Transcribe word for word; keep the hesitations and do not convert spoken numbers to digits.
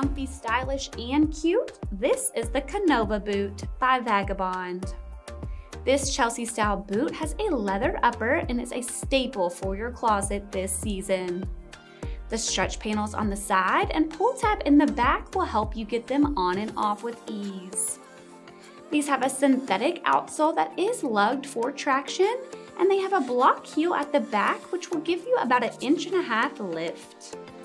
comfy, stylish, and cute, this is the Canova boot by Vagabond. This Chelsea style boot has a leather upper and is a staple for your closet this season. The stretch panels on the side and pull tab in the back will help you get them on and off with ease. These have a synthetic outsole that is lugged for traction, and they have a block heel at the back which will give you about an inch and a half lift.